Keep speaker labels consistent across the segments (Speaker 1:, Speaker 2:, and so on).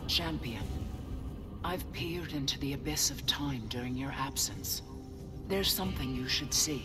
Speaker 1: Champion, I've peered into the abyss of time during your absence. There's something you should see.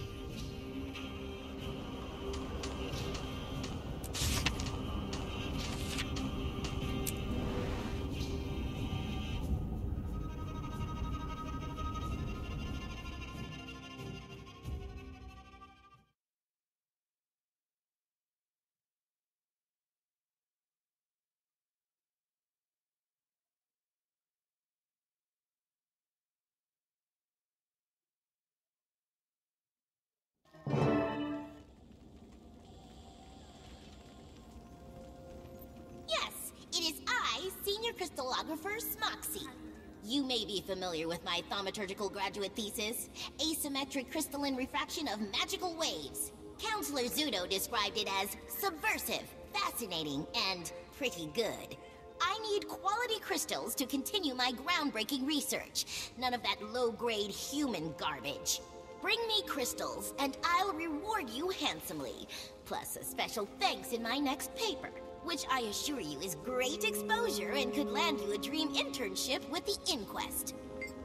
Speaker 2: Yes, it is I, Senior Crystallographer Smoxy. You may be familiar with my thaumaturgical graduate thesis, Asymmetric Crystalline Refraction of Magical Waves. Counselor Zudo described it as subversive, fascinating, and pretty good. I need quality crystals to continue my groundbreaking research. None of that low-grade human garbage. Bring me crystals, and I'll reward you handsomely. Plus a special thanks in my next paper, which I assure you is great exposure and could land you a dream internship with the Inquest.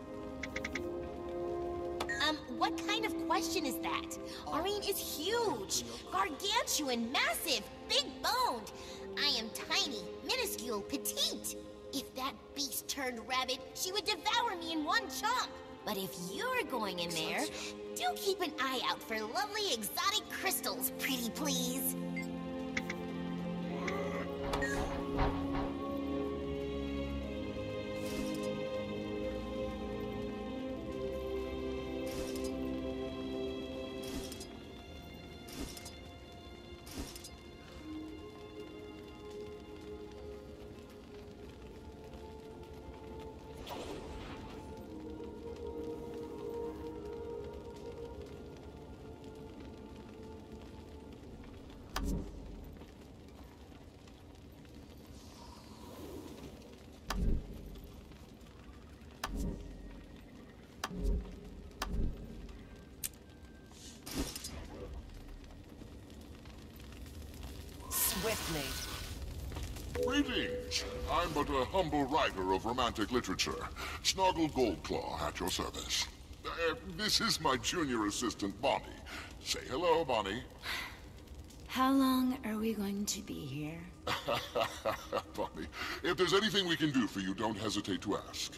Speaker 2: What kind of question is that? Aurene is huge, gargantuan, massive, big-boned. I am tiny, minuscule, petite. If that beast turned rabbit, she would devour me in one chomp. But if you're going in there, do keep an eye out for lovely exotic crystals, pretty please.
Speaker 1: Swiftly.
Speaker 3: Greetings. I'm but a humble writer of romantic literature. Snoggle Goldclaw at your service. This is my junior assistant, Bonnie. Say hello, Bonnie.
Speaker 4: How long are we going to be here?
Speaker 3: Bonnie, if there's anything we can do for you, don't hesitate to ask.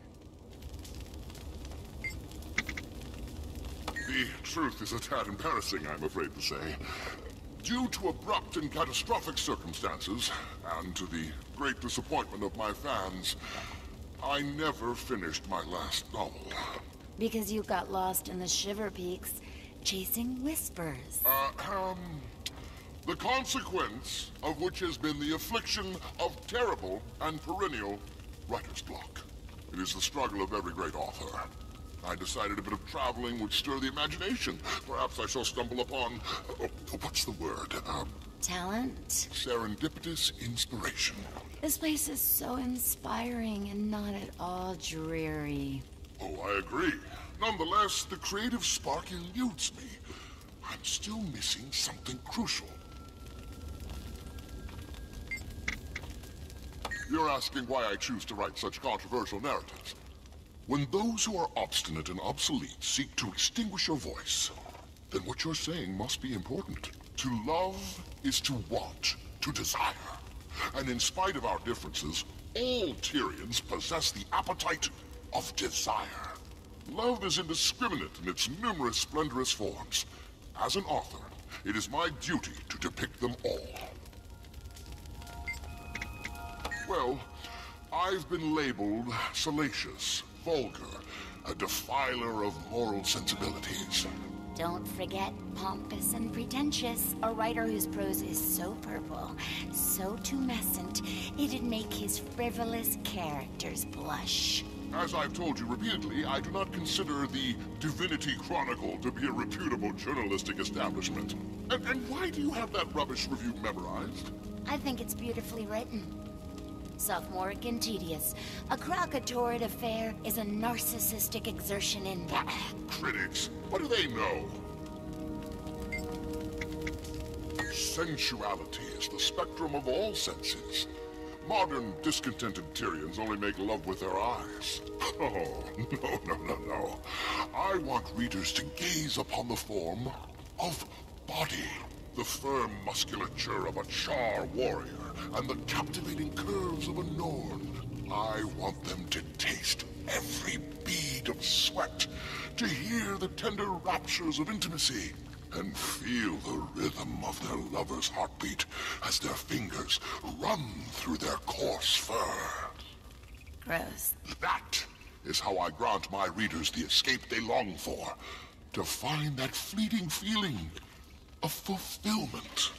Speaker 3: The truth is a tad embarrassing, I'm afraid to say. Due to abrupt and catastrophic circumstances, and to the great disappointment of my fans, I never finished my last novel.
Speaker 4: Because you got lost in the Shiver Peaks, chasing whispers.
Speaker 3: The consequence of which has been the affliction of terrible and perennial writer's block. It is the struggle of every great author. I decided a bit of traveling would stir the imagination. Perhaps I shall stumble upon... what's the word?
Speaker 4: Talent?
Speaker 3: Serendipitous inspiration.
Speaker 4: This place is so inspiring and not at all dreary.
Speaker 3: Oh, I agree. Nonetheless, the creative spark eludes me. I'm still missing something crucial. You're asking why I choose to write such controversial narratives. When those who are obstinate and obsolete seek to extinguish your voice, then what you're saying must be important. To love is to want, to desire. And in spite of our differences, all Tyrians possess the appetite of desire. Love is indiscriminate in its numerous splendorous forms. As an author, it is my duty to depict them all. Well, I've been labeled salacious, vulgar, a defiler of moral sensibilities.
Speaker 4: Don't forget pompous and pretentious, a writer whose prose is so purple, so tumescent, it'd make his frivolous characters blush.
Speaker 3: As I've told you repeatedly, I do not consider the Divinity Chronicle to be a reputable journalistic establishment. And why do you have that rubbish review memorized?
Speaker 4: I think it's beautifully written. Sophomoric and tedious. A Krakatorid affair is a narcissistic exertion in...
Speaker 3: Critics, what do they know? Sensuality is the spectrum of all senses. Modern, discontented Tyrians only make love with their eyes. Oh, no. I want readers to gaze upon the form of body. The firm musculature of a Char warrior, and the captivating curves of a Norn. I want them to taste every bead of sweat, to hear the tender raptures of intimacy, and feel the rhythm of their lover's heartbeat as their fingers run through their coarse fur.
Speaker 4: Gross.
Speaker 3: That is how I grant my readers the escape they long for, to find that fleeting feeling of fulfillment.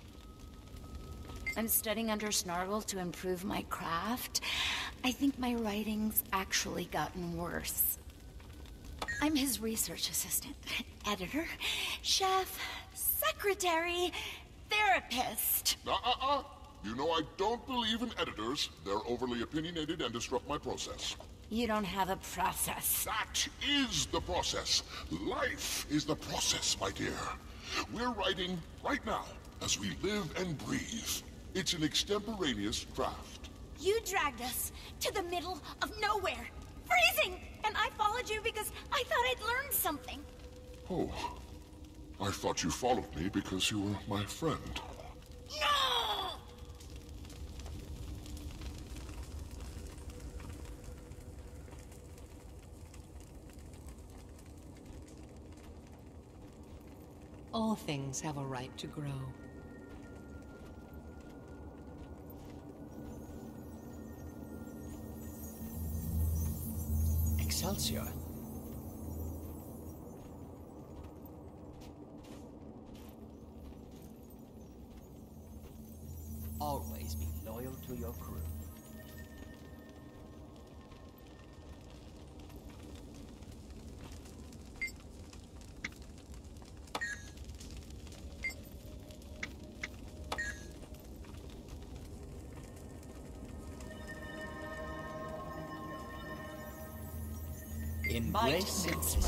Speaker 4: I'm studying under Snargle to improve my craft. I think my writing's actually gotten worse. I'm his research assistant, editor, chef, secretary, therapist.
Speaker 3: You know I don't believe in editors. They're overly opinionated and disrupt my process.
Speaker 4: You don't have a process.
Speaker 3: That is the process. Life is the process, my dear. We're writing right now, as we live and breathe. It's an extemporaneous draft.
Speaker 4: You dragged us to the middle of nowhere, freezing! And I followed you because I thought I'd learned something.
Speaker 3: Oh, I thought you followed me because you were my friend.
Speaker 4: No!
Speaker 5: All things have a right to grow.
Speaker 6: Excelsior. Always be loyal to your crew. Embrace it.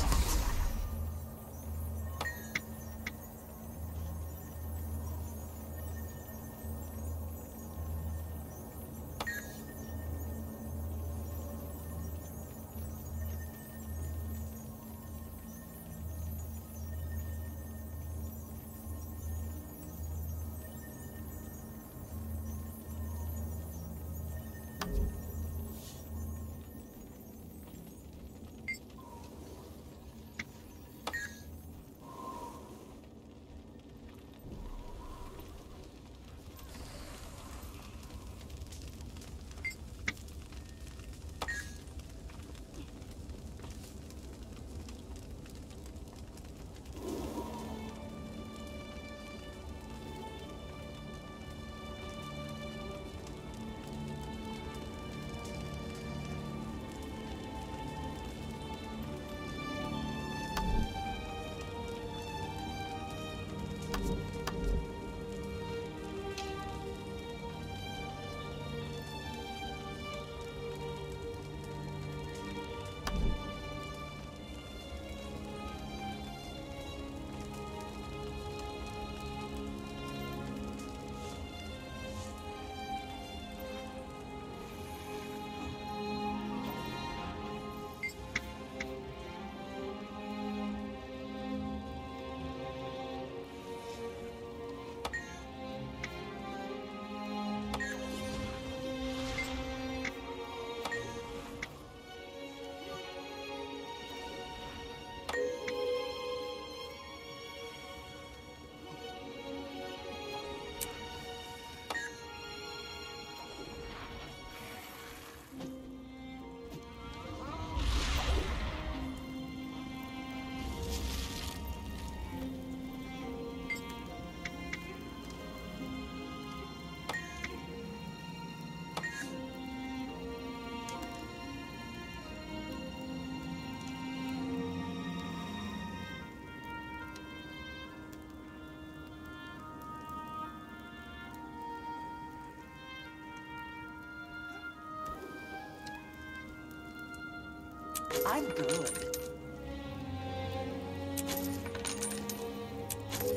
Speaker 5: I'm good.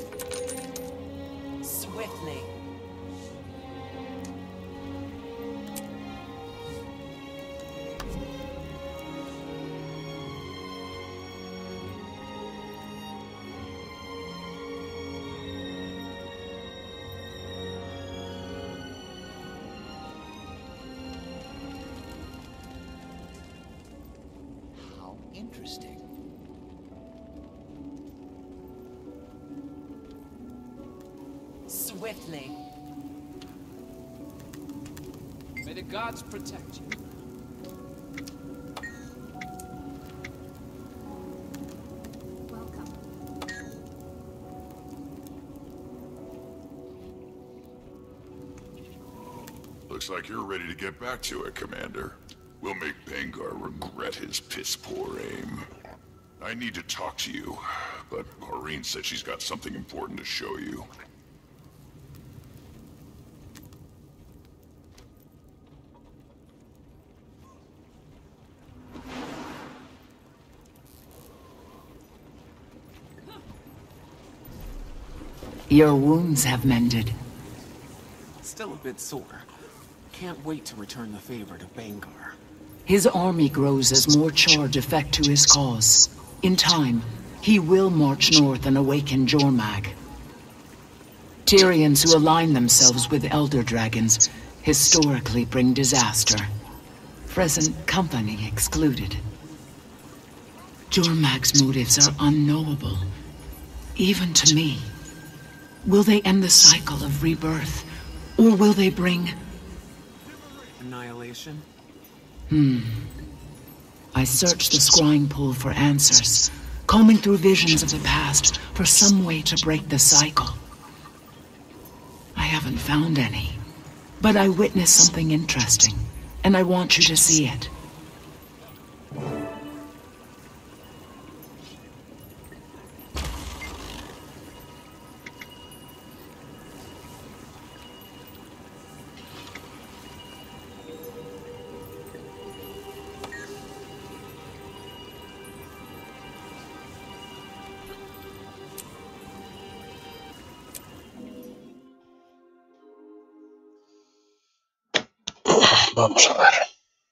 Speaker 5: Swiftly.
Speaker 6: interesting.
Speaker 5: Swiftly.
Speaker 7: May the gods protect you.
Speaker 4: Welcome.
Speaker 3: Looks like you're ready to get back to it, Commander. We'll make Bangar regret his piss-poor aim. I need to talk to you, but Hareen said she's got something important to show you.
Speaker 1: Your wounds have mended.
Speaker 8: Still a bit sore. Can't wait to return the favor to Bangar.
Speaker 1: His army grows as more charge effect to his cause. In time, he will march north and awaken Jormag. Tyrians who align themselves with Elder Dragons historically bring disaster. Present company excluded. Jormag's motives are unknowable, even to me. Will they end the cycle of rebirth, or will they bring...
Speaker 8: Annihilation?
Speaker 1: I searched the scrying pool for answers, combing through visions of the past for some way to break the cycle. I haven't found any, but I witnessed something interesting, and I want you to see it.
Speaker 9: Vamos a ver.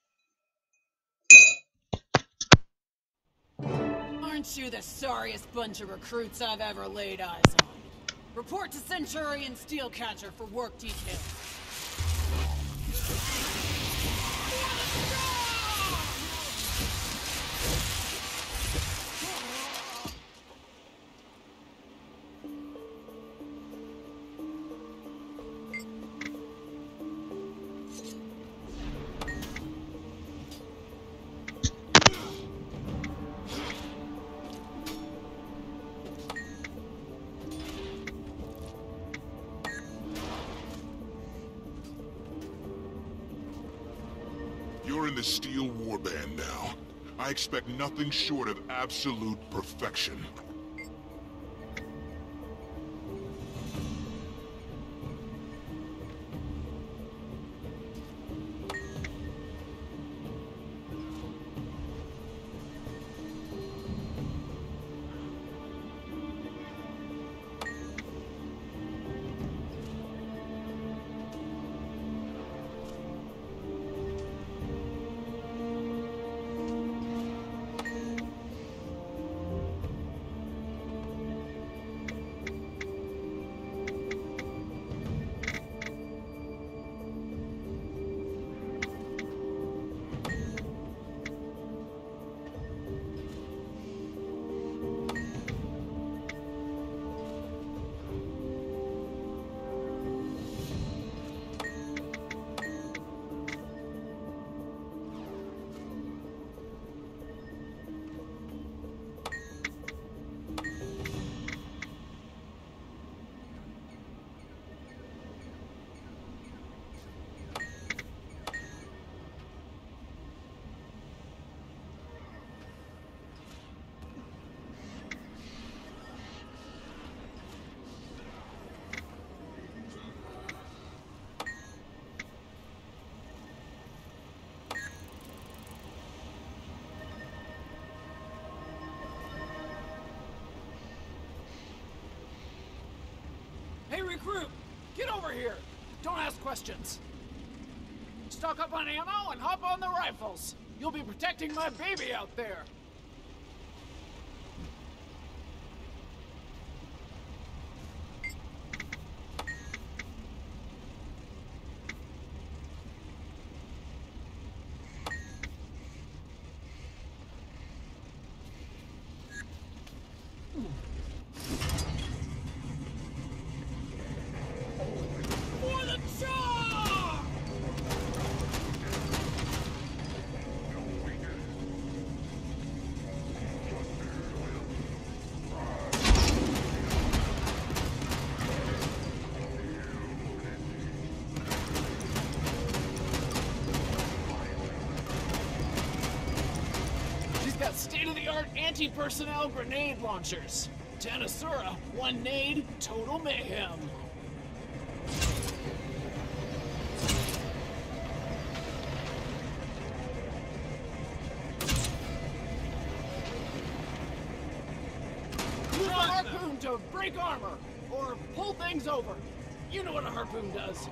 Speaker 10: Aren't you the sorriest bunch of recruits I've ever laid eyes on? Report to Centurion Steelcatcher for work details.
Speaker 3: You're in the Steel Warband now. I expect nothing short of absolute perfection.
Speaker 7: Hey, recruit! Get over here! Don't ask questions. Stock up on ammo and hop on the rifles. You'll be protecting my baby out there. Anti-personnel grenade launchers. Tanasura, one nade, total mayhem. Use a harpoon to break armor, or pull things over. You know what a harpoon does.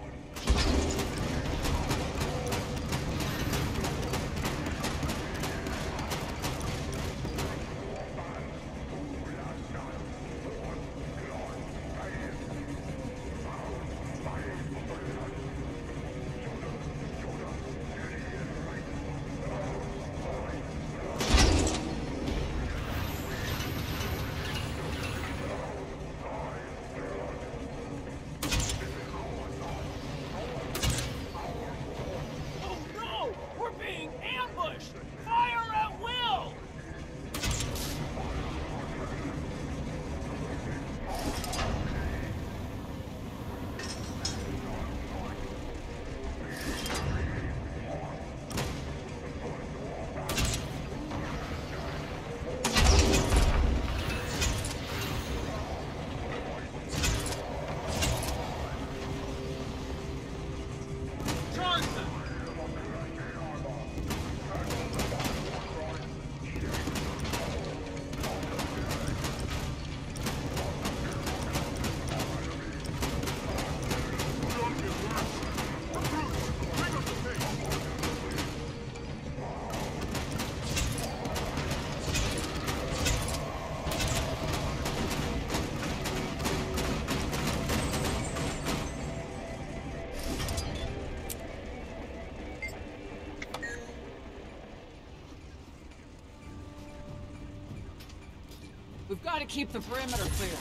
Speaker 7: We've got to keep the perimeter clear.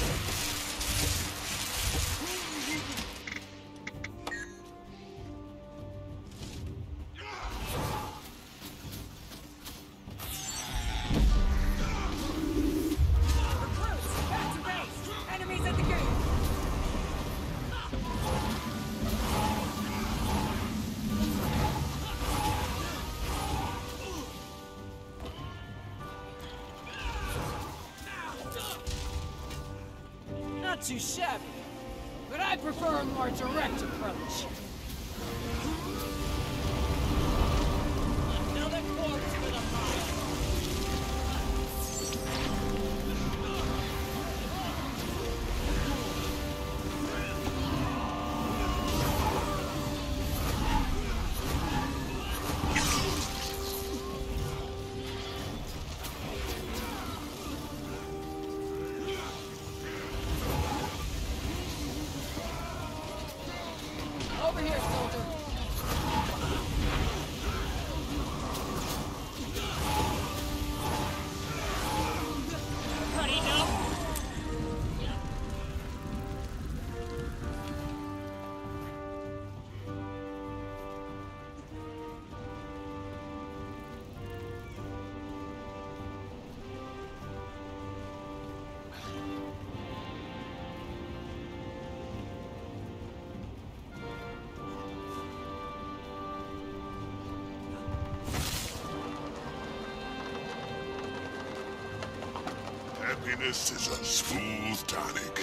Speaker 7: Not too shabby, but I prefer a more direct approach. Another corpse for the mine. Over here, soldier. Ready, no?
Speaker 3: Happiness is a smooth tonic.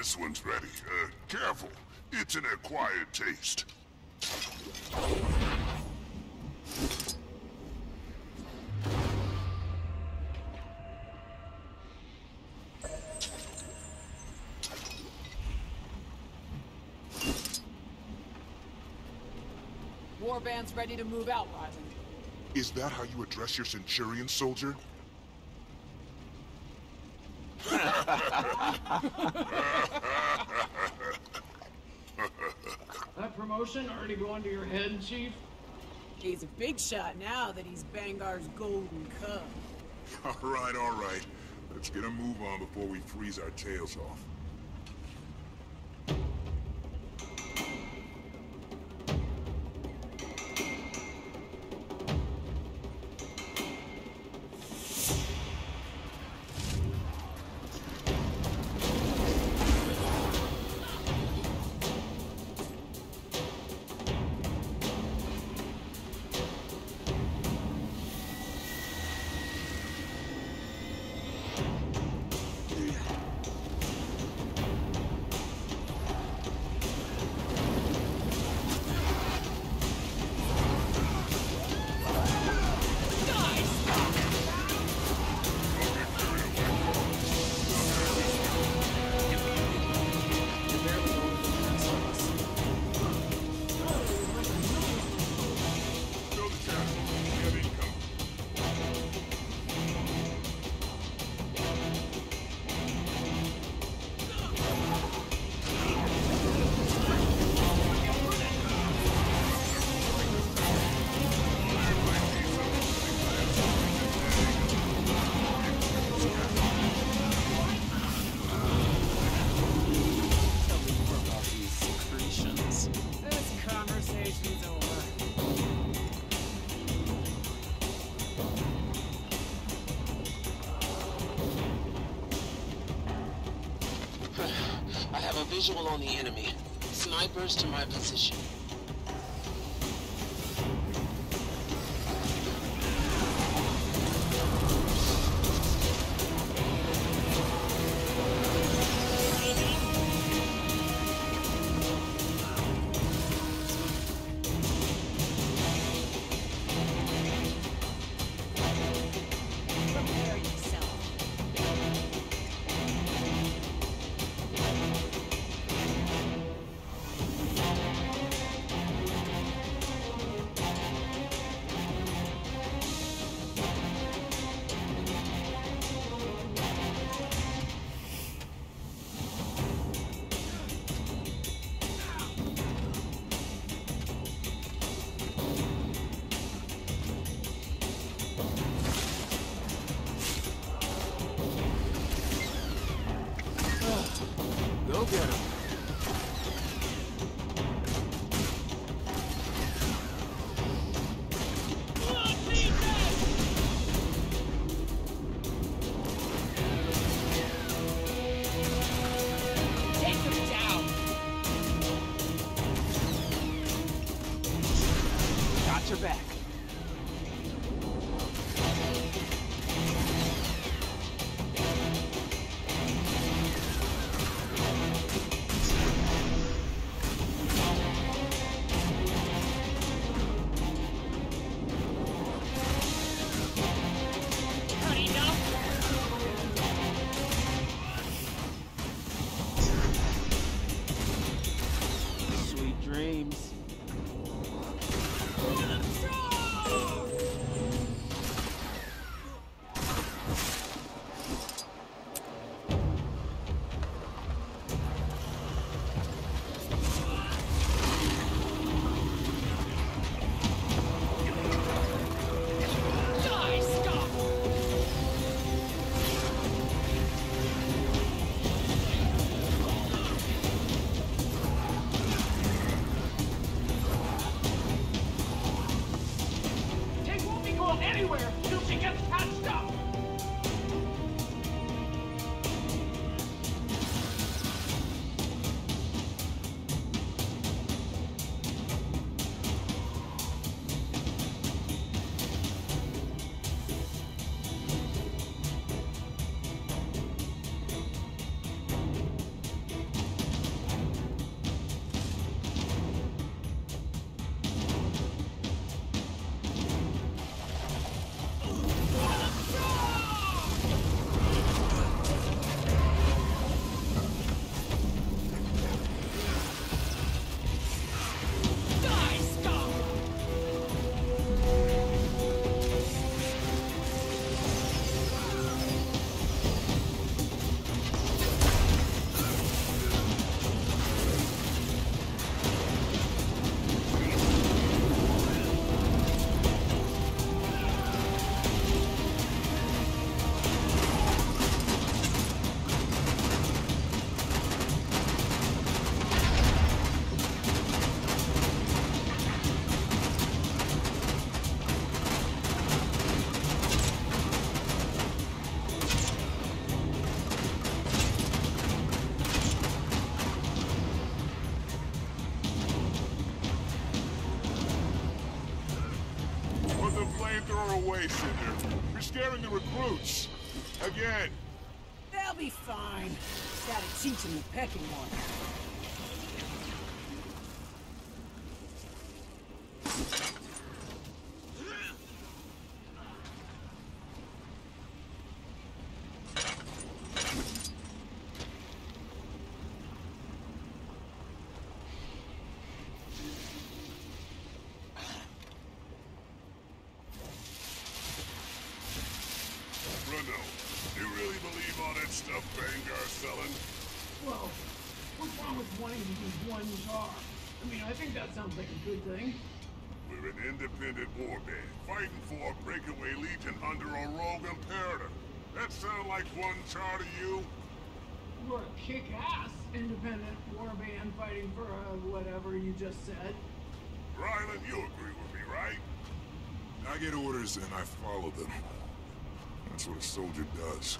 Speaker 3: This one's ready. Careful. It's an acquired taste.
Speaker 10: Warband's ready to move out, Rising.
Speaker 3: Is that how you address your Centurion, soldier?
Speaker 7: That promotion already going to your head, Chief?
Speaker 10: He's a big shot now that he's Bangar's golden cub.
Speaker 3: All right. Let's get a move on before we freeze our tails off.
Speaker 9: I have a visual on the enemy. Snipers to my position.
Speaker 8: Go get him.
Speaker 10: Take him down!
Speaker 8: Got your back. Sweet dreams.
Speaker 10: Try!
Speaker 3: her away, Cinder. You're scaring the recruits. Again.
Speaker 10: They'll be fine. Gotta teach them the pecking order.
Speaker 3: Bruno, do you really believe all that stuff Vanguard's selling?
Speaker 7: Well, what's wrong with wanting to use one car? I mean, I think that sounds like a good thing.
Speaker 3: We're an independent warband, fighting for a breakaway legion under a rogue imperator. That sound like one char to you?
Speaker 7: We're a kick-ass independent warband fighting for whatever you just said.
Speaker 3: Ryland, you agree with me, right? I get orders and I follow them. That's what a soldier does.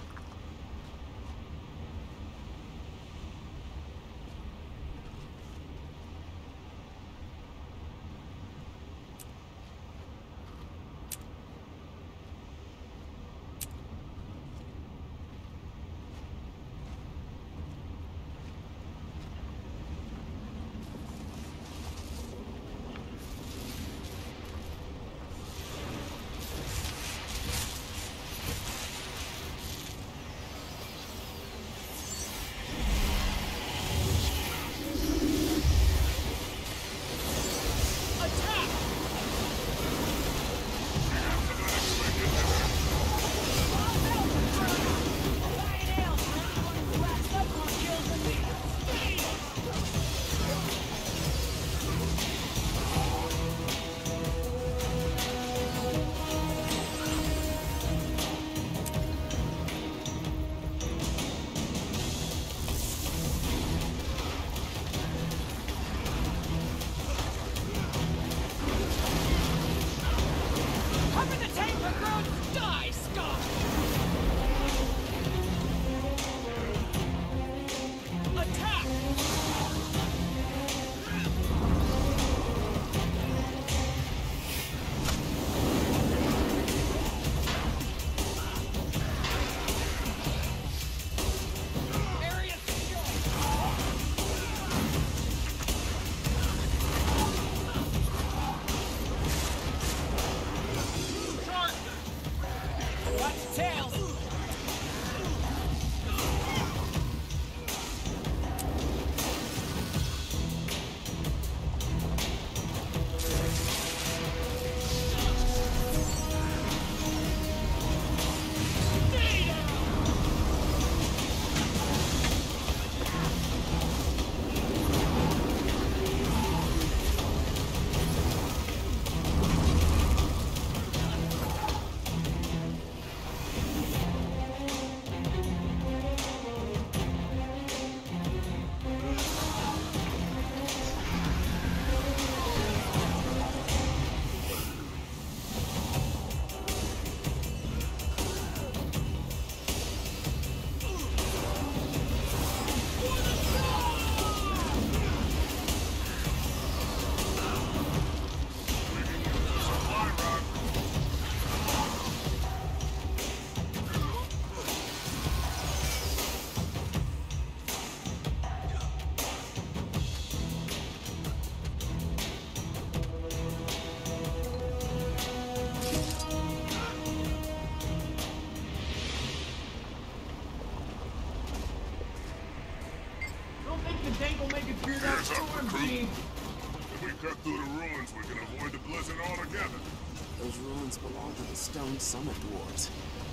Speaker 3: cut through the ruins, we can avoid the blizzard altogether.
Speaker 8: Those ruins belong to the Stone Summit Wars.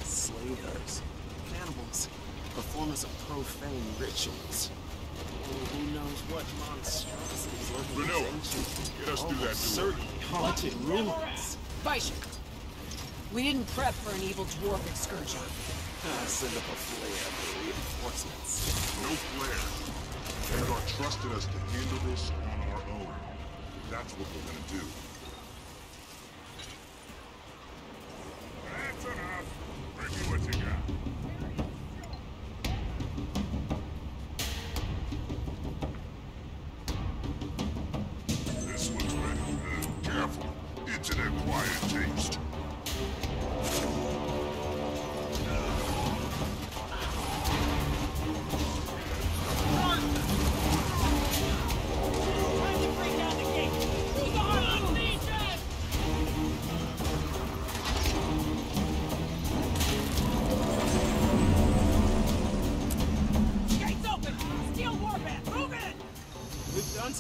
Speaker 8: Slavers, cannibals, performers of profane rituals. Oh, who knows what monstrosities lurk in
Speaker 3: Vanilla,
Speaker 8: these ancient,
Speaker 3: get us through that door.
Speaker 8: certainly haunted ruins.
Speaker 10: Baishi, we didn't prep for an evil dwarf excursion.
Speaker 8: Send up a flare for reinforcements.
Speaker 3: No flare. Vanguard trusted us to handle this on our own. That's what we're gonna do. That's enough. Bring me what you got. This one's ready. Careful. It's an acquired taste.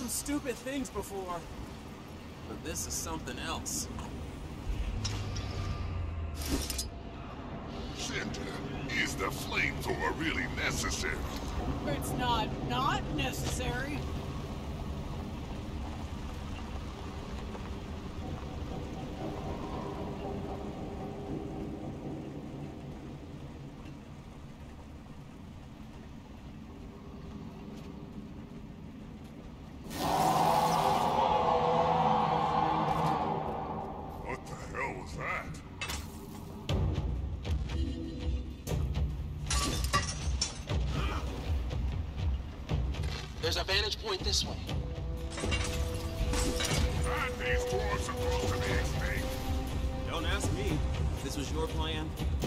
Speaker 8: stupid things before, but this is something else.
Speaker 3: Cinder, is the flamethrower really necessary?
Speaker 10: It's not necessary.
Speaker 3: What the hell was that?
Speaker 9: There's a vantage point this way.
Speaker 3: Aren't these doors supposed to be extinct?
Speaker 8: Don't ask me. This was your plan.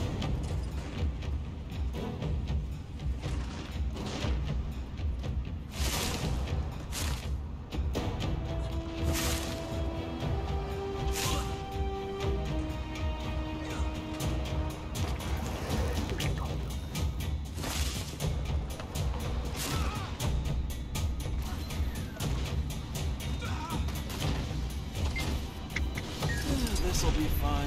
Speaker 8: This'll be fun.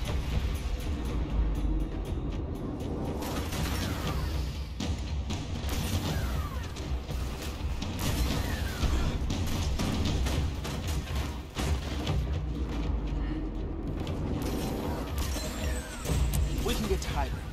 Speaker 8: We can get to high ground.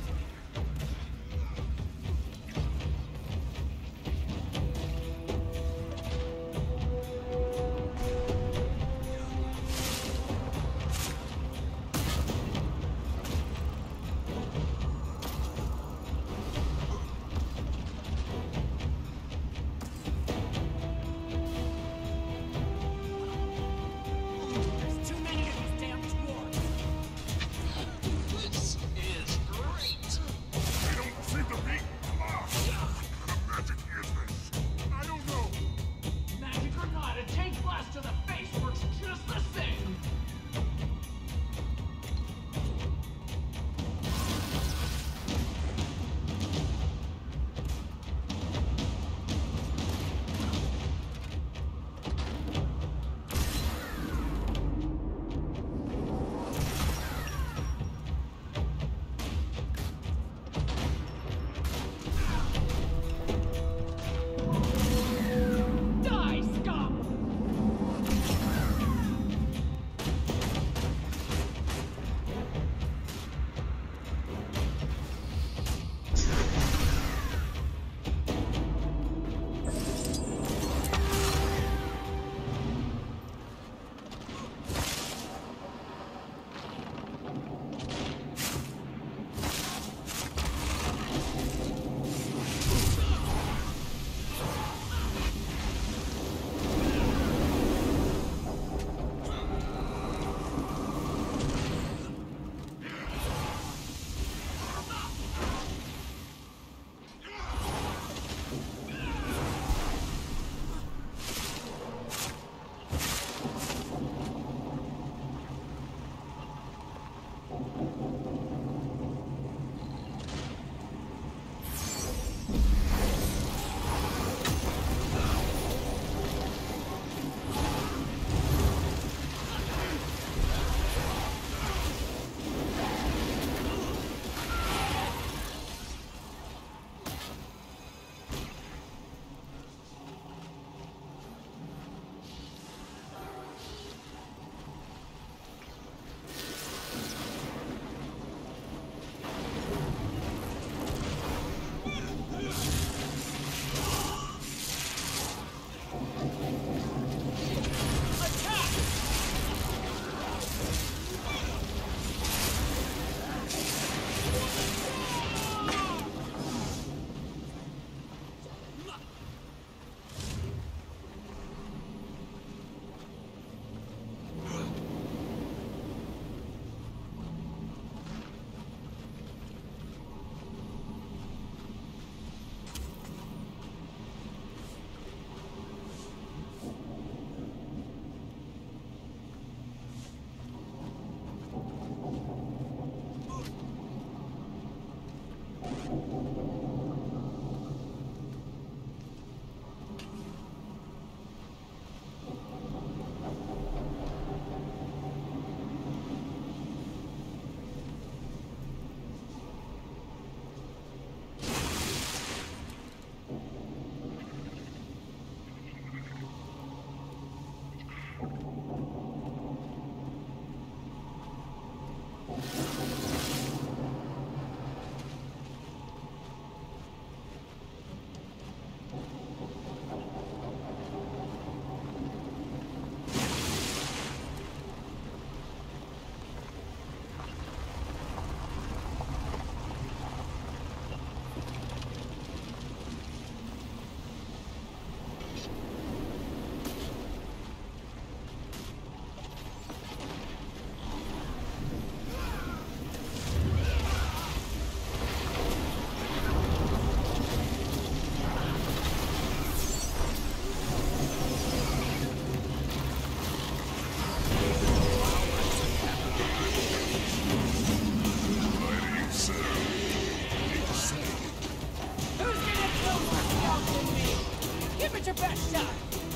Speaker 10: your best shot.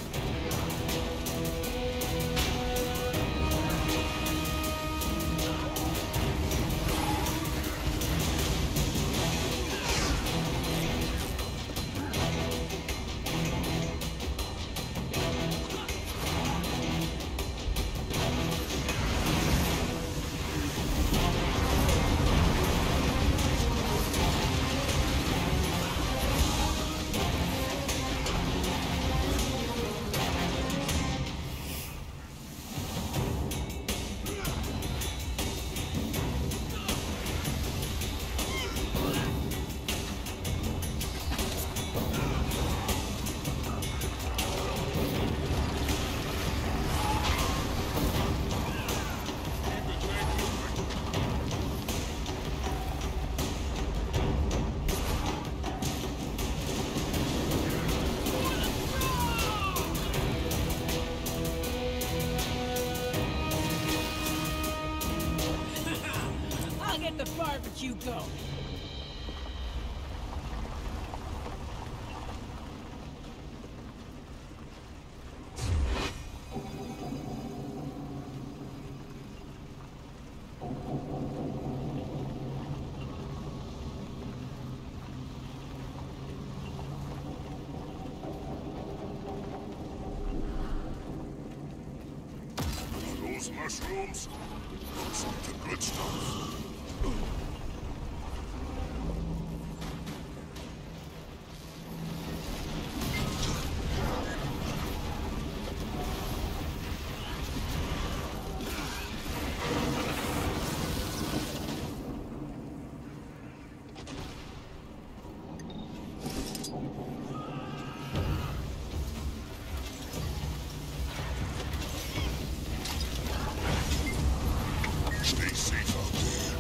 Speaker 10: The barbecue go.
Speaker 3: Those mushrooms? Looks like the good stuff. Stay safe out there.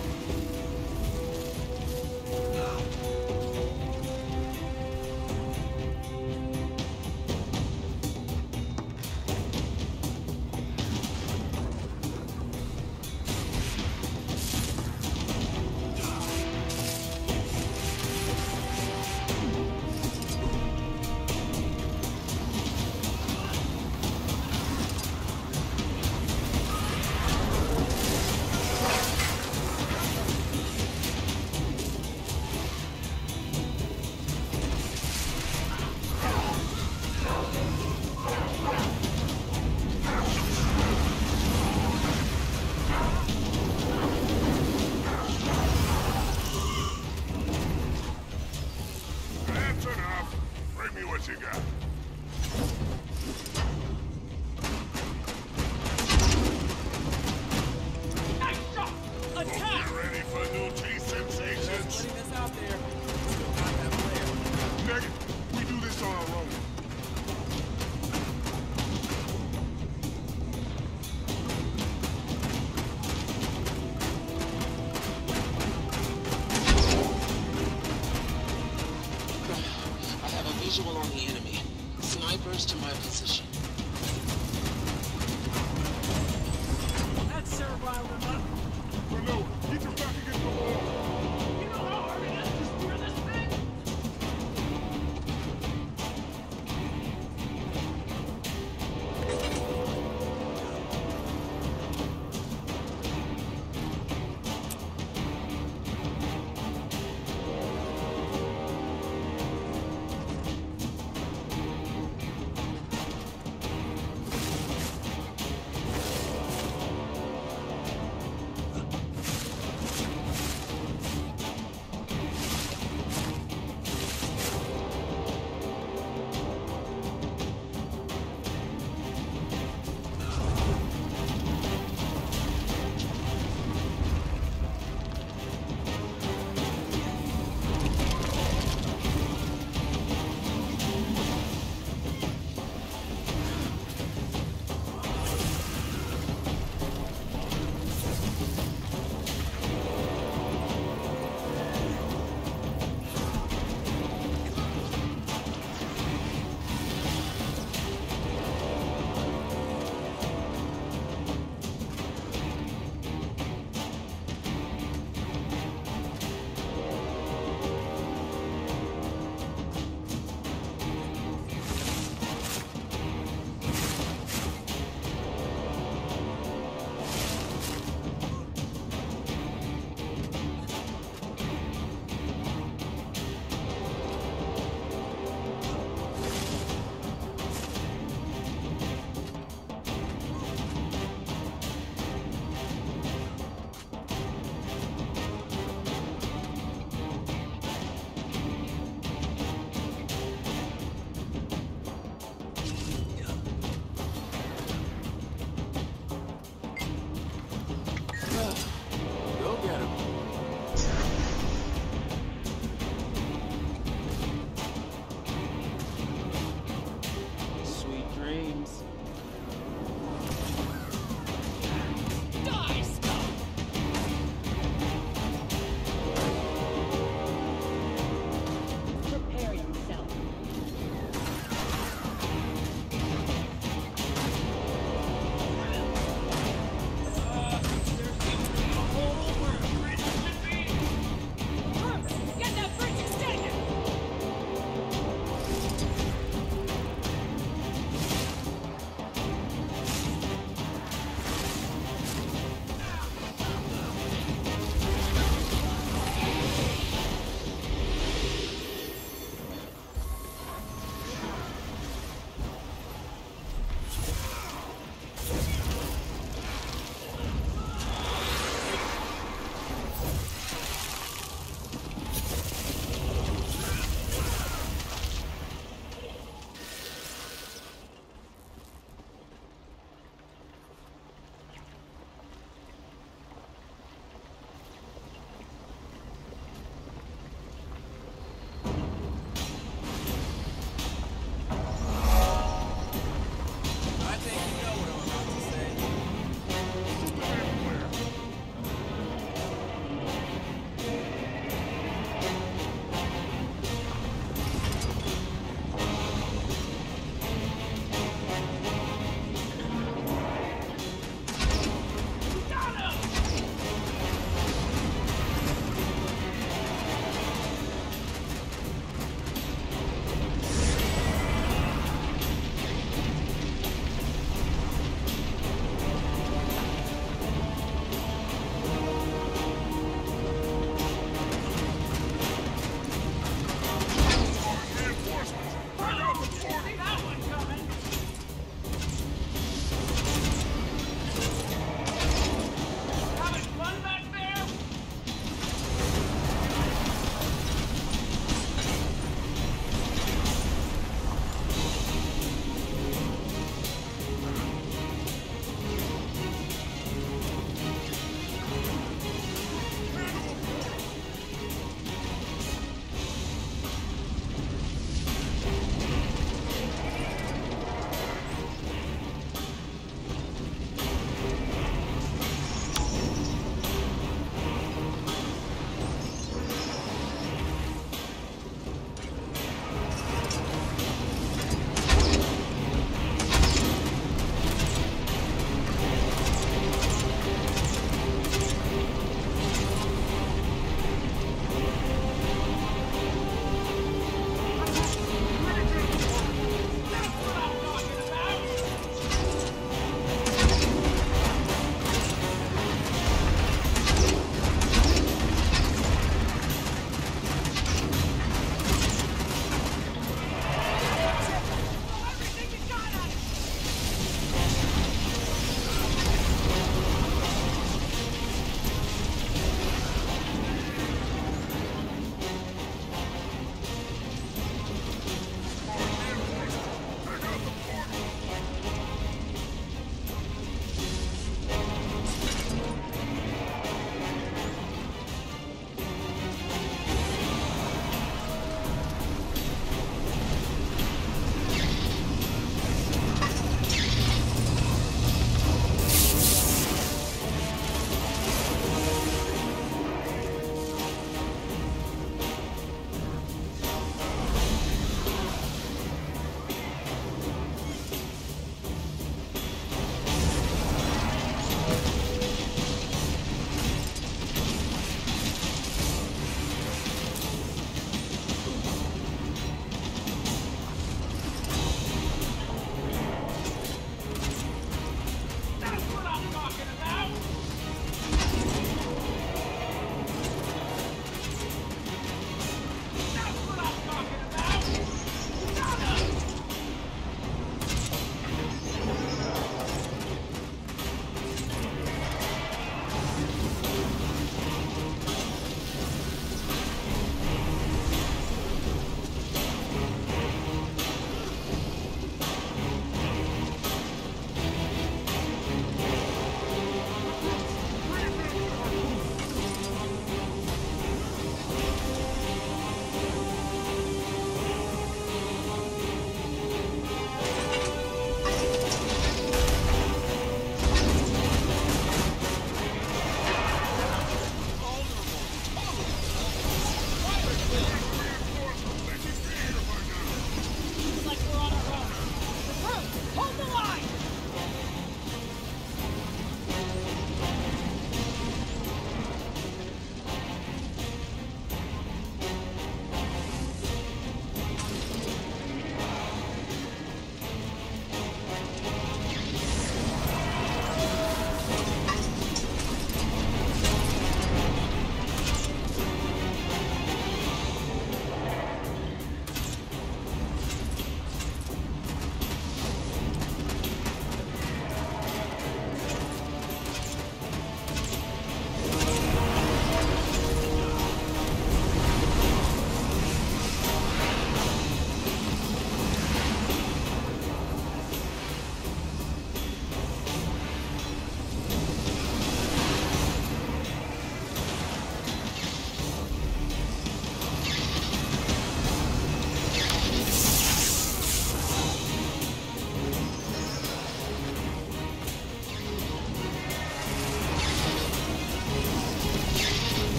Speaker 3: That's enough. Bring me what you got.
Speaker 10: Nice shot! Attack!
Speaker 3: Hope you're ready for new taste sensations.
Speaker 8: Putting this out there. Still got that player.
Speaker 3: Negative. We do this on our own.
Speaker 9: I have a visual on the enemy. Snipers to my position.
Speaker 10: That's servile enough.
Speaker 3: Renault, get your back against the wall.
Speaker 10: You know how hard it is to steer this thing?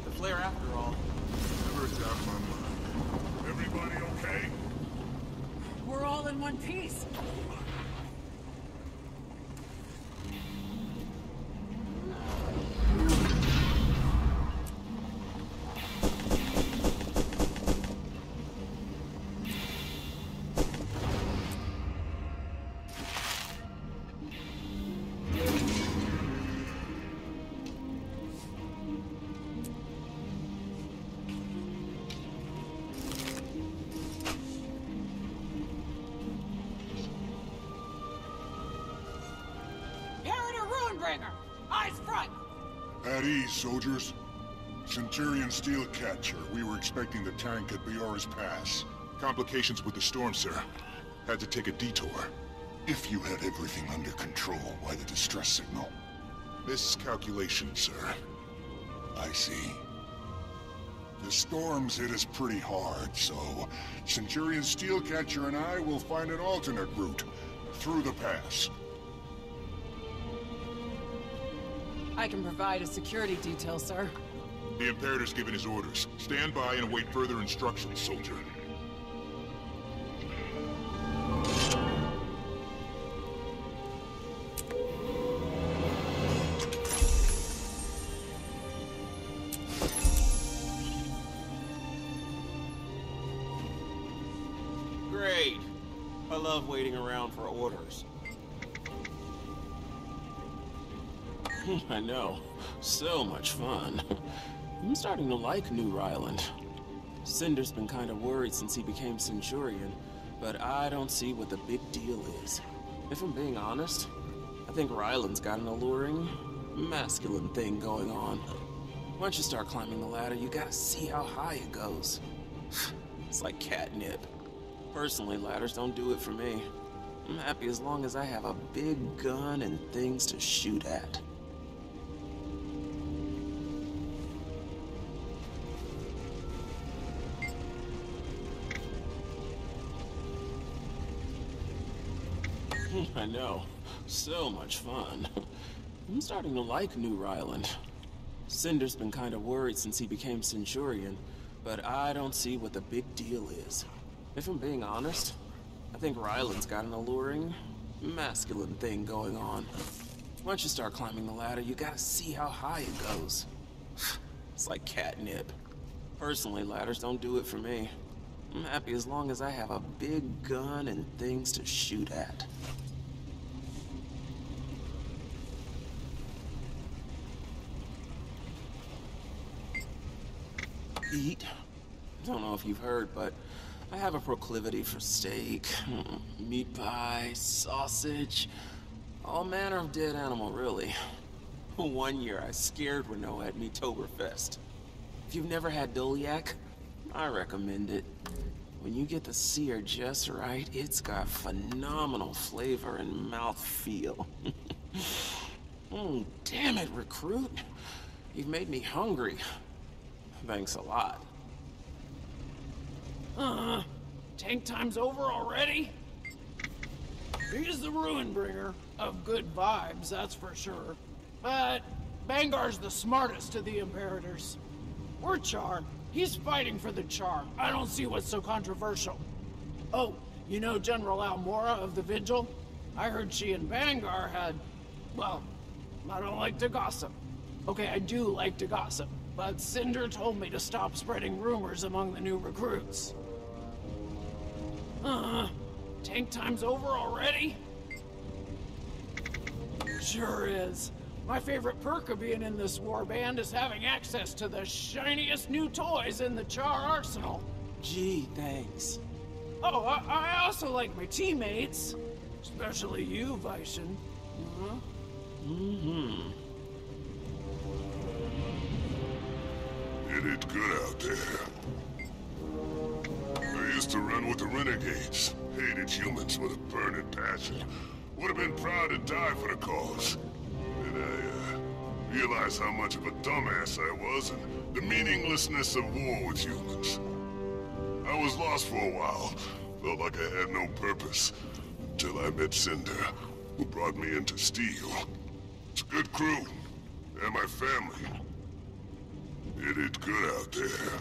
Speaker 8: the flare after all.
Speaker 3: Never doubt my mind. Everybody okay?
Speaker 10: We're all in one piece. Eyes front!
Speaker 3: At ease, soldiers. Centurion Steel Catcher. We were expecting the tank at Biora's Pass. Complications with the storm, sir. Had to take a detour. If you had everything under control, why the distress signal? Miscalculation, sir. I see. The storms hit us pretty hard, so Centurion Steel Catcher and I will find an alternate route through the pass.
Speaker 10: I can provide a security detail, sir.
Speaker 3: The Imperator's given his orders. Stand by and await further instructions, soldier.
Speaker 8: Great. I love waiting around for orders. I know. So much fun. I'm starting to like New Ryland. Cinder's been kind of worried since he became Centurion, but I don't see what the big deal is. If I'm being honest, I think Ryland's got an alluring, masculine thing going on. Once you start climbing the ladder, you gotta see how high it goes. It's like catnip. Personally, ladders don't do it for me. I'm happy as long as I have a big gun and things to shoot at. I know. So much fun. I'm starting to like New Ryland. Cinder's been kind of worried since he became Centurion, but I don't see what the big deal is. If I'm being honest, I think Ryland's got an alluring, masculine thing going on. Once you start climbing the ladder, you gotta see how high it goes. It's like catnip. Personally, ladders don't do it for me. I'm happy as long as I have a big gun and things to shoot at. Eat? Don't know if you've heard, but I have a proclivity for steak, meat pie, sausage, all manner of dead animal, really. One year I scared Renault at Meatoberfest. If you've never had Doliac, I recommend it. When you get the sear just right, it's got phenomenal flavor and mouthfeel. Damn it, recruit. You've made me hungry. Thanks a lot.
Speaker 7: Tank time's over already? He's the Ruinbringer of good vibes, that's for sure. But Bangar's the smartest of the Imperators. We're Char. He's fighting for the Char. I don't see what's so controversial. Oh, you know General Almora of the Vigil? I heard she and Bangar had... well, I don't like to gossip. Okay, I do like to gossip, but Cinder told me to stop spreading rumors among the new recruits. Tank time's over already? Sure is. My favorite perk of being in this warband is having access to the shiniest new toys in the Char arsenal.
Speaker 8: Gee, thanks.
Speaker 7: Oh, I also like my teammates. Especially you, Vaishan.
Speaker 3: It is good out there. I used to run with the Renegades. Hated humans with a burning passion. Would have been proud to die for the cause. Then I realized how much of a dumbass I was and the meaninglessness of war with humans. I was lost for a while. Felt like I had no purpose. Until I met Cinder, who brought me into Steel. It's a good crew. They're my family. It is good out there.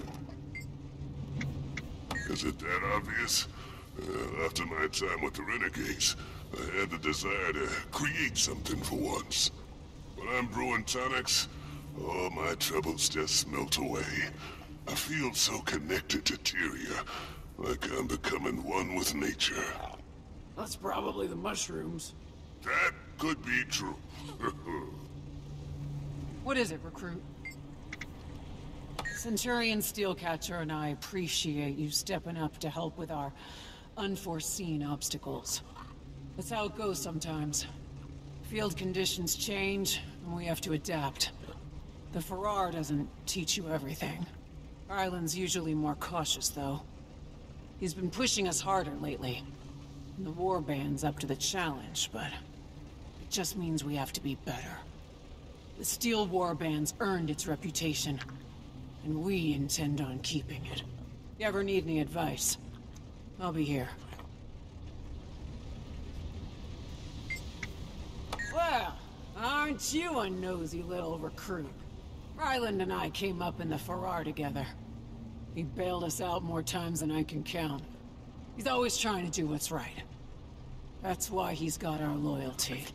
Speaker 3: Is it that obvious? After my time with the Renegades, I had the desire to create something for once. When I'm brewing tonics, all my troubles just melt away. I feel so connected to Tyria, like I'm becoming one with nature.
Speaker 7: That's probably the mushrooms.
Speaker 3: That could be true.
Speaker 10: What is it, recruit? Centurion Steelcatcher and I appreciate you stepping up to help with our unforeseen obstacles. That's how it goes sometimes. Field conditions change, and we have to adapt. The Farrar doesn't teach you everything. Ryland's usually more cautious, though. He's been pushing us harder lately. And the Warband's up to the challenge, but it just means we have to be better. The Steel Warband's earned its reputation, and we intend on keeping it. If you ever need any advice, I'll be here. Well, aren't you a nosy little recruit? Ryland and I came up in the Farrar together. He bailed us out more times than I can count. He's always trying to do what's right. That's why he's got our loyalty.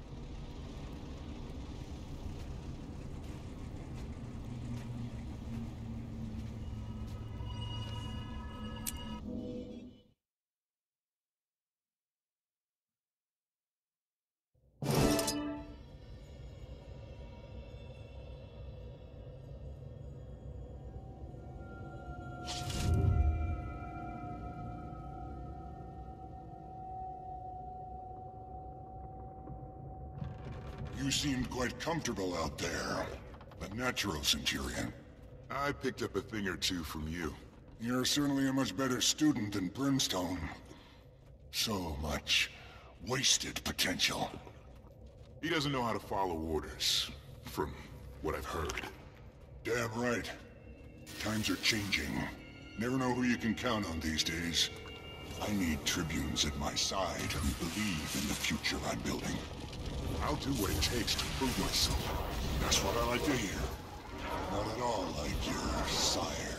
Speaker 3: You seemed quite comfortable out there. A natural Centurion. I picked up a thing or two from you. You're certainly a much better student than Brimstone. So much wasted potential. He doesn't know how to follow orders, from what I've heard. Damn right. Times are changing. Never know who you can count on these days. I need Tribunes at my side who believe in the future I'm building. I'll do what it takes to prove myself. That's what I like to hear. Not at all like your sire.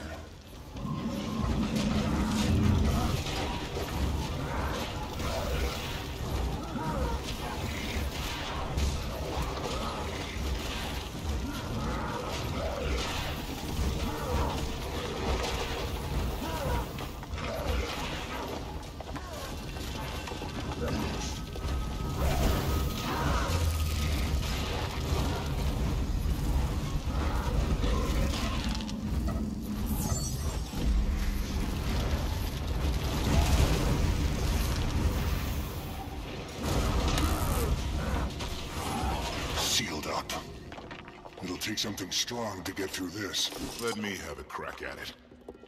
Speaker 3: Take something strong to get through this. Let me have a crack at it.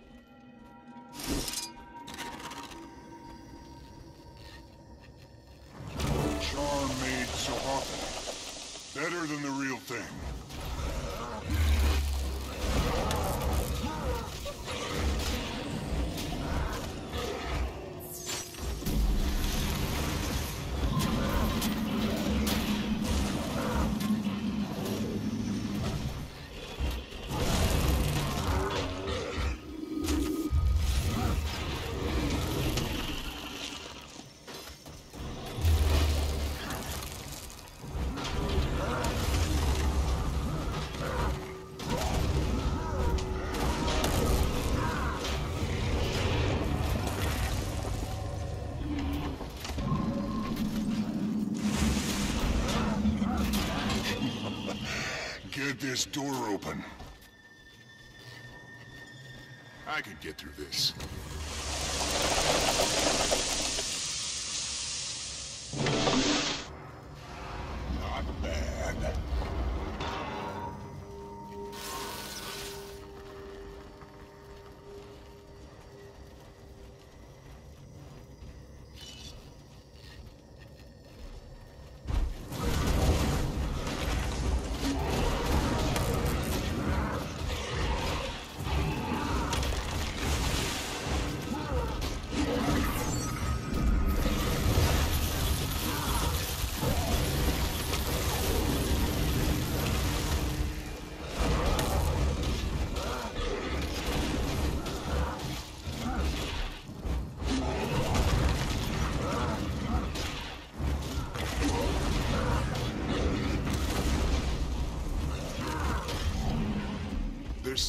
Speaker 3: Charm made so often. Better than the real thing. Get this door open. I could get through this. Not bad.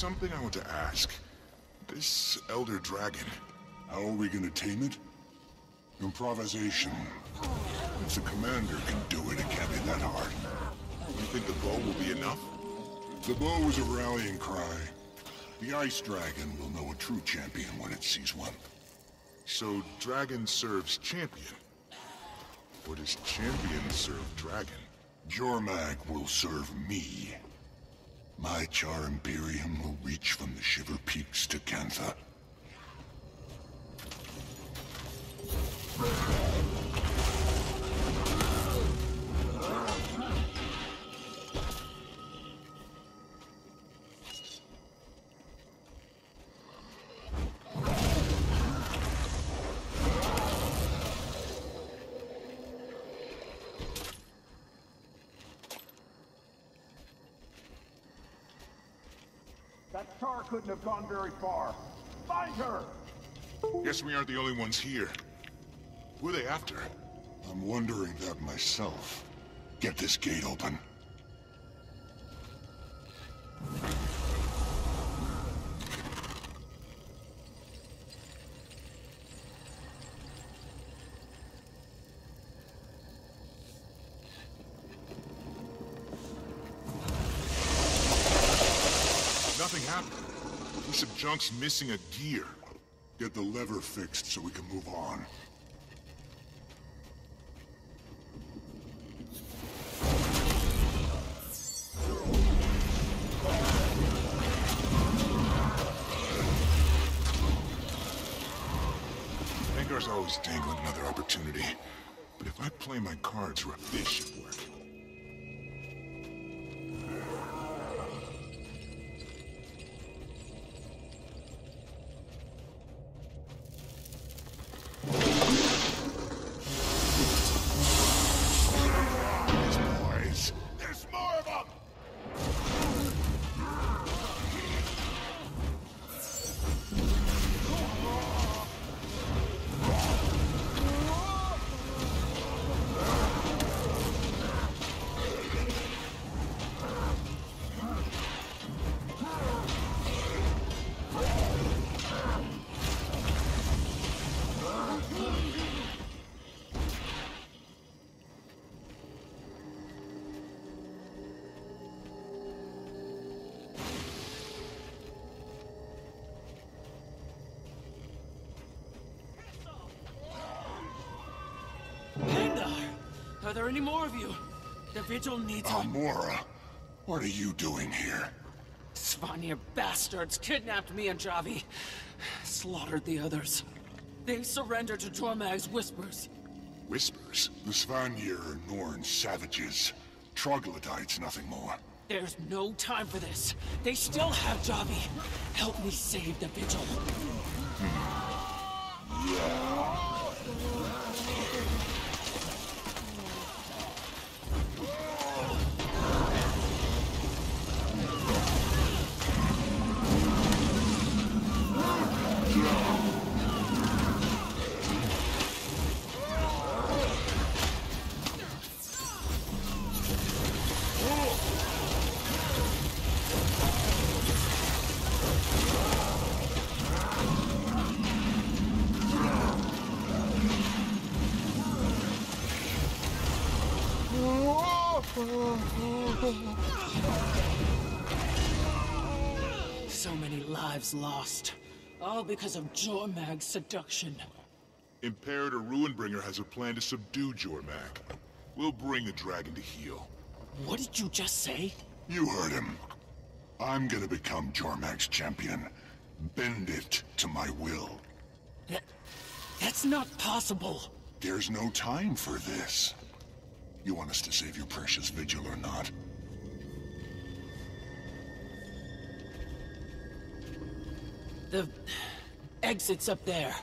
Speaker 3: something I want to ask. This Elder Dragon, how are we gonna tame it? Improvisation. If the commander can do it, it can't be that hard. You think the bow will be enough? The bow is a rallying cry. The Ice Dragon will know a true champion when it sees one. So, Dragon serves champion. Or does champion serve dragon? Jormag will serve me. My Char Imperium will reach from the Shiver Peaks to Cantha.
Speaker 11: That tar couldn't have gone very far. Find her!
Speaker 3: Guess we aren't the only ones here. Who are they after? I'm wondering that myself. Get this gate open. Nothing happened. A piece of junk's missing a gear. Get the lever fixed so we can move on. Vanguard's always dangling another opportunity. But if I play my cards right, this should work.
Speaker 10: Are there any more of you? The Vigil needs
Speaker 3: Amora, what are you doing here?
Speaker 10: Svanir bastards kidnapped me and Javi. Slaughtered the others. They surrendered to Jormag's whispers.
Speaker 3: Whispers? The Svanir are Norn savages. Troglodytes, nothing more.
Speaker 10: There's no time for this. They still have Javi. Help me save the Vigil.
Speaker 3: Yeah.
Speaker 10: So many lives lost. All because of Jormag's seduction.
Speaker 3: Imperator Ruinbringer has a plan to subdue Jormag. We'll bring the dragon to heel.
Speaker 10: What did you just say?
Speaker 3: You heard him. I'm gonna become Jormag's champion. Bend it to my will.
Speaker 10: That's not possible.
Speaker 3: There's no time for this. You want us to save your precious Vigil or not?
Speaker 10: The exit's up there.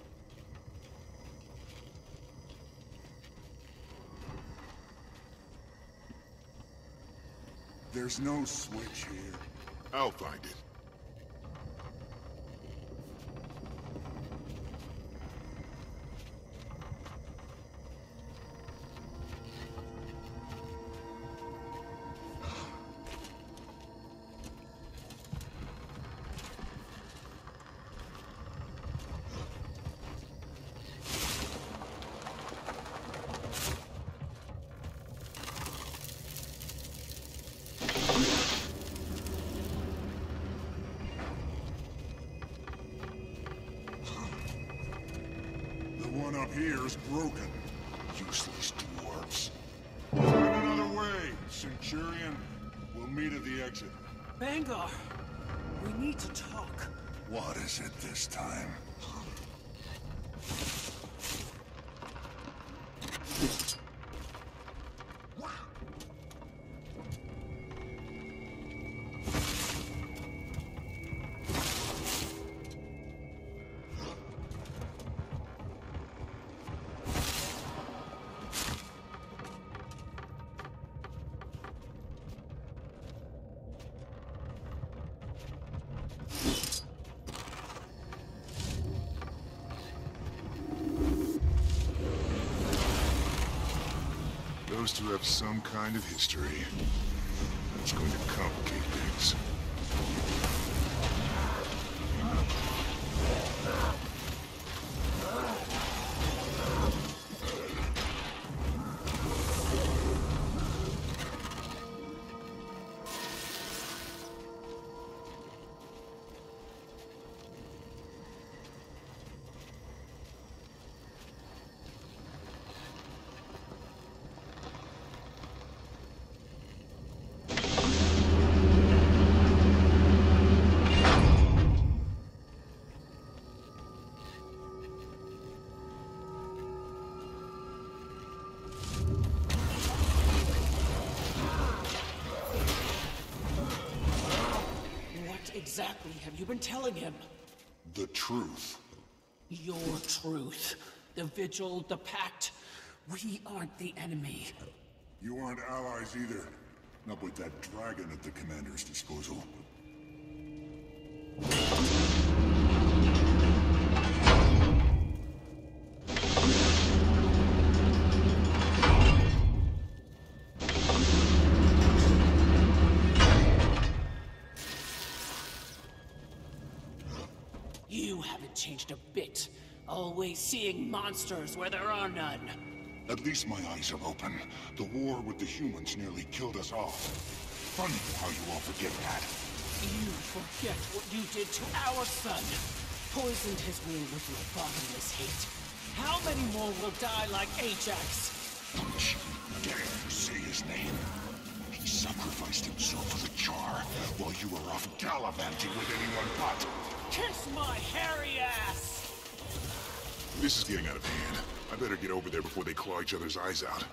Speaker 3: There's no switch here. I'll find it. one up here is broken. Useless dwarves. Find another way, Centurion. We'll meet at the exit.
Speaker 7: Bangar, we need to talk.
Speaker 3: What is it this time? Those two have some kind of history. That's going to complicate things.
Speaker 7: Exactly have you been telling him?
Speaker 3: The truth.
Speaker 7: Your truth. The Vigil, the Pact. We aren't the enemy.
Speaker 3: You aren't allies either. Not with that dragon at the commander's disposal.
Speaker 7: You haven't changed a bit. Always seeing monsters where there are none.
Speaker 3: At least my eyes are open. The war with the humans nearly killed us all. Funny how you all forget that.
Speaker 7: You forget what you did to our son. Poisoned his wound with your bottomless hate. How many more will die like Ajax?
Speaker 3: Don't you dare say his name. He sacrificed himself for the Char, while you were off gallivanting with anyone but.
Speaker 7: Kiss my hairy ass!
Speaker 3: This is getting out of hand. I better get over there before they claw each other's eyes out.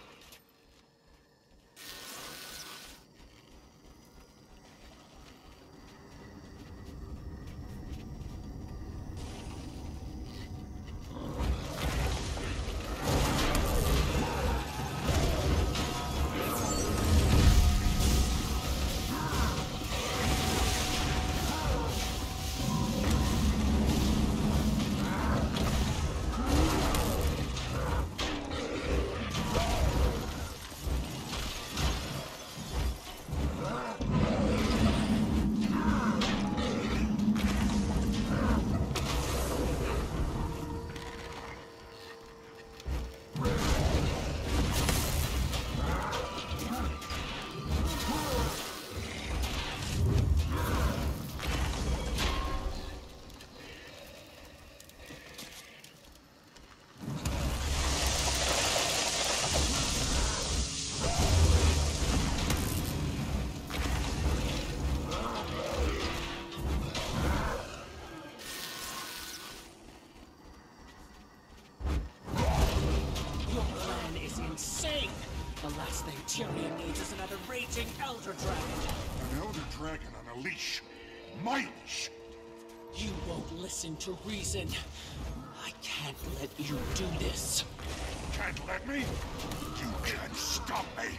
Speaker 7: Tyrion needs is another raging Elder Dragon.
Speaker 3: An Elder Dragon on a leash. My leash.
Speaker 7: You won't listen to reason. I can't let you do this.
Speaker 3: Can't let me? You can't stop me.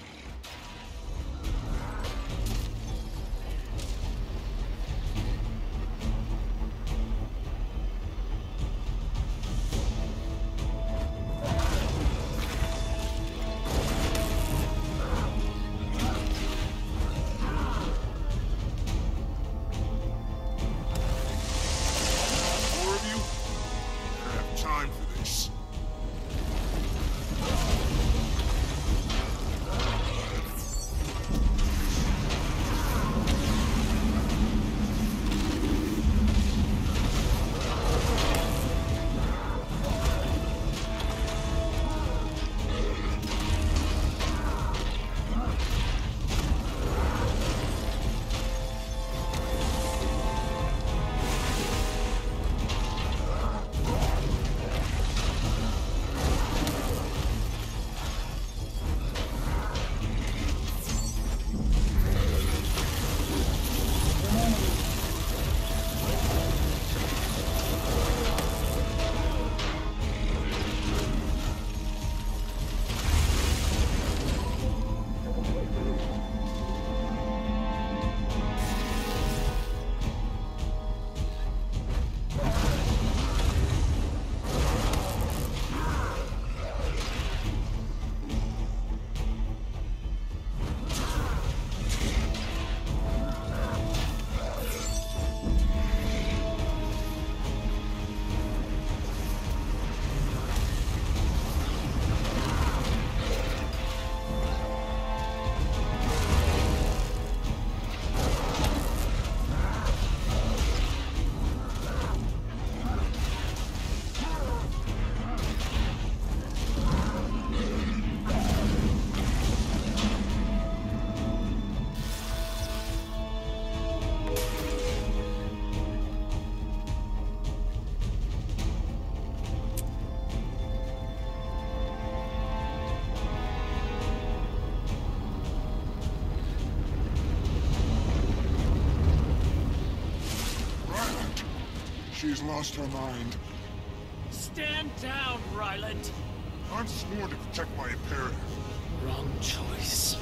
Speaker 3: Time for this. She's lost her mind.
Speaker 7: Stand down, Ryland.
Speaker 3: I'm sworn to protect my Imperator.
Speaker 7: Wrong choice.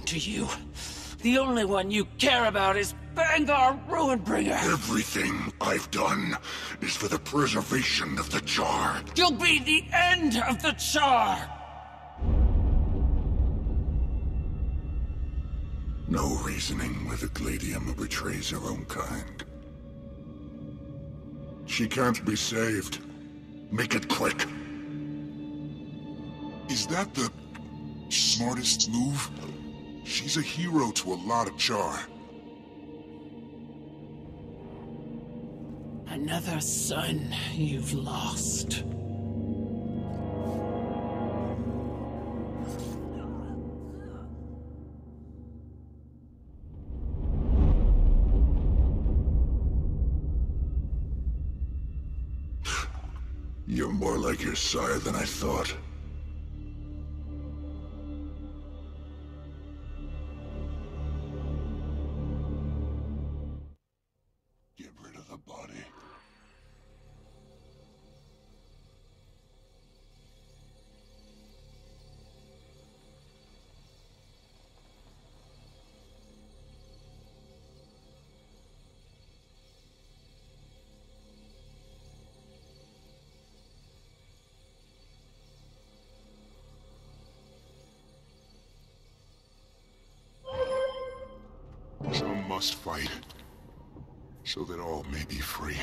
Speaker 7: to you. The only one you care about is Bangar Ruinbringer.
Speaker 3: Everything I've done is for the preservation of the Charr.
Speaker 7: You'll be the end of the Charr!
Speaker 3: No reasoning with a Gladium who betrays her own kind. She can't be saved. Make it quick. Is that the smartest move? She's a hero to a lot of Charr.
Speaker 7: Another son you've lost.
Speaker 3: You're more like your sire than I thought. Get rid of the body. Some must fight, so that all may be free.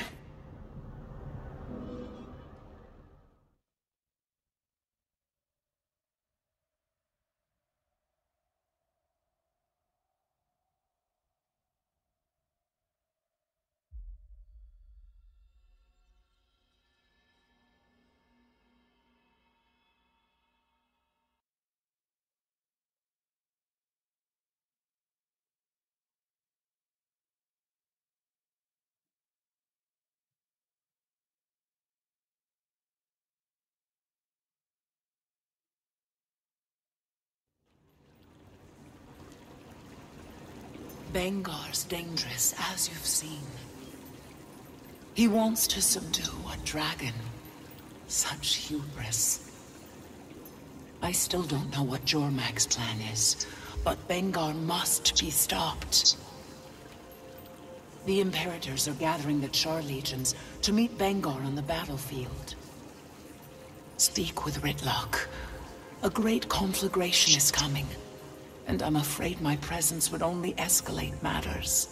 Speaker 1: Bangar's dangerous, as you've seen. He wants to subdue a dragon. Such hubris. I still don't know what Jormag's plan is, but Bangar must be stopped. The Imperators are gathering the Charr legions to meet Bangar on the battlefield. Speak with Rytlock. A great conflagration is coming. And I'm afraid my presence would only escalate matters.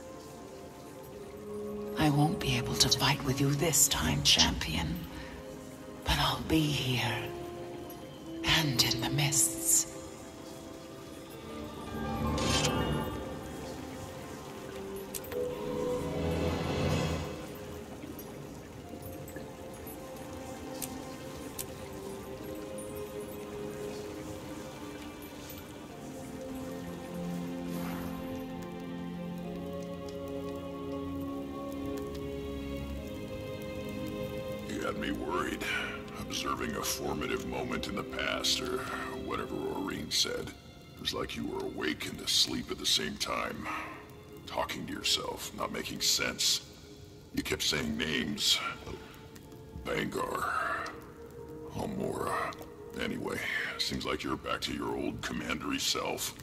Speaker 1: I won't be able to fight with you this time, champion. But I'll be here. And in the mists.
Speaker 3: Got me worried. Observing a formative moment in the past, or whatever Aurene said. It was like you were awake and asleep at the same time. Talking to yourself, not making sense. You kept saying names. Bangar. Almora. Anyway, seems like you're back to your old commandery self.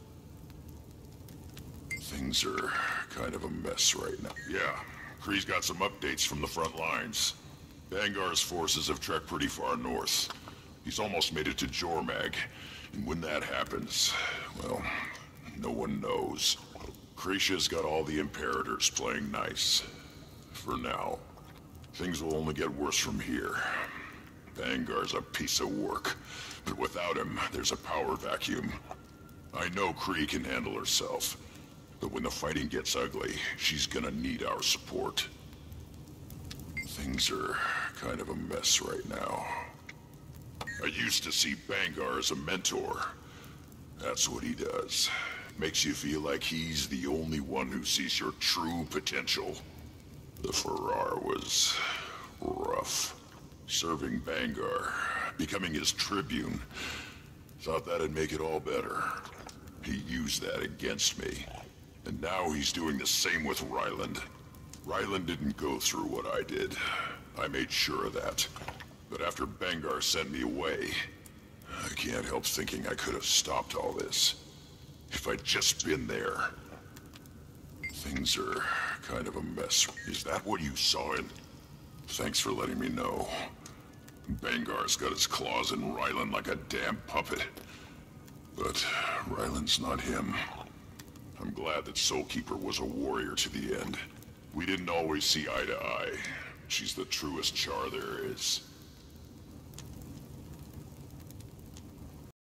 Speaker 3: Things are kind of a mess right now. Yeah, Kree's got some updates from the front lines. Bangar's forces have trekked pretty far north. He's almost made it to Jormag. And when that happens, well, no one knows. Krisha's got all the Imperators playing nice. For now. Things will only get worse from here. Bangar's a piece of work. But without him, there's a power vacuum. I know Kree can handle herself. But when the fighting gets ugly, she's gonna need our support. Things are kind of a mess right now. I used to see Bangar as a mentor. That's what he does. Makes you feel like he's the only one who sees your true potential. The Farrar was rough. Serving Bangar, becoming his tribune. Thought that'd make it all better. He used that against me. And now he's doing the same with Ryland. Ryland didn't go through what I did. I made sure of that. But after Bangar sent me away, I can't help thinking I could have stopped all this.
Speaker 12: If I'd just been there. Things are kind of a mess. Is that what you saw in? Thanks for letting me know. Bangar's got his claws in Rylan like a damn puppet. But Rylan's not him. I'm glad that Soulkeeper was a warrior to the end. We didn't always see eye to eye. She's the truest Char there is.